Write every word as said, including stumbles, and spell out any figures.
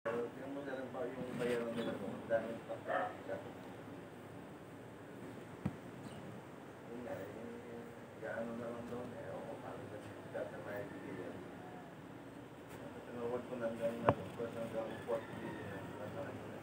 Tingnan mo na lang ba yung bayaran nila mo, ang daming pagkakita. Yun nga, eh, gaano naman doon, eh, ako, paano ba siya sa may bigyan. Tinawag ko lang hanggang hanggang forty billion.